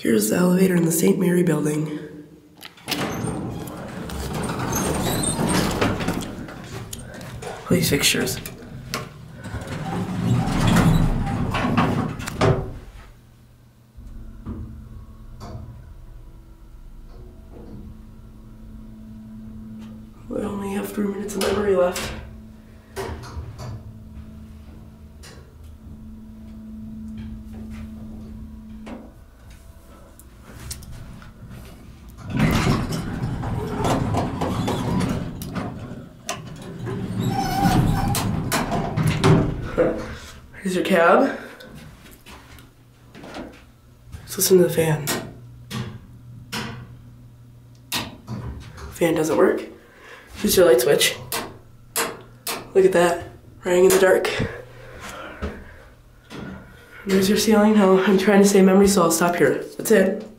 Here's the elevator in the St. Mary building. Police fixtures. We only have 3 minutes of memory left. Here's your cab. Let's listen to the fan. Fan doesn't work. Here's your light switch. Look at that, running in the dark. There's your ceiling. Now I'm trying to save memory, so I'll stop here. That's it.